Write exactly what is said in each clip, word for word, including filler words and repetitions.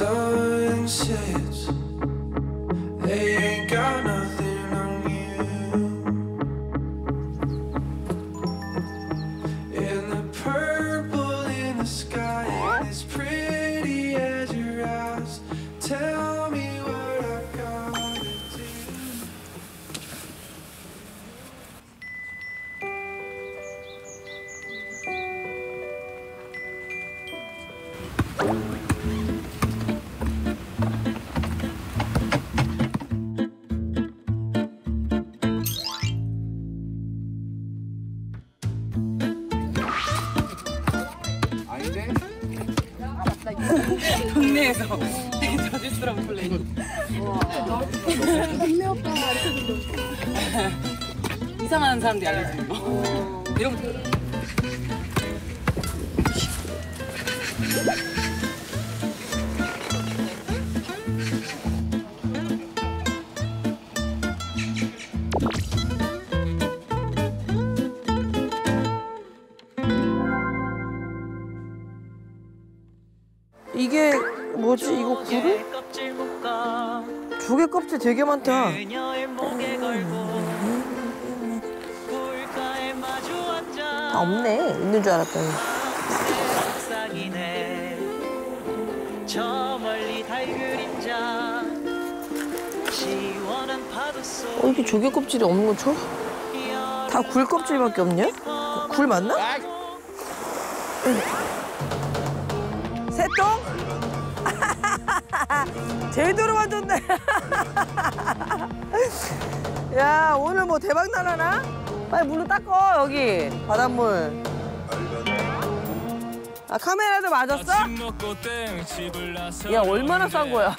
sun sets, they ain't got nothing on you. And the purple in the sky is pretty as your eyes. Tell me what I gotta do. 동네에서 되게 저질스러운 플레이. 동네 오빠 가르쳐준 이상한 사람들이 알려주는 거. 이런 거. 이게 뭐지? 이거 굴을? 조개 껍질 되게 많다. 아, 없네. 있는 줄 알았더니. 어, 이게 조개 껍질이 없는 거 쳐? 다 굴 껍질밖에 없냐? 굴 맞나? 새똥? 제대로 만졌네. 야, 오늘 뭐 대박 나라나? 빨리 물로 닦어, 여기. 바닷물. 아, 카메라도 맞았어? 야, 얼마나 싼 거야?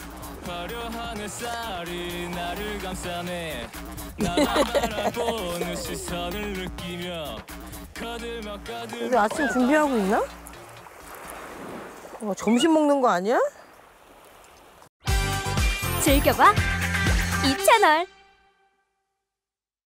근데 아침 준비하고 있나? 어, 점심 먹는 거 아니야? 즐겨봐 이 채널.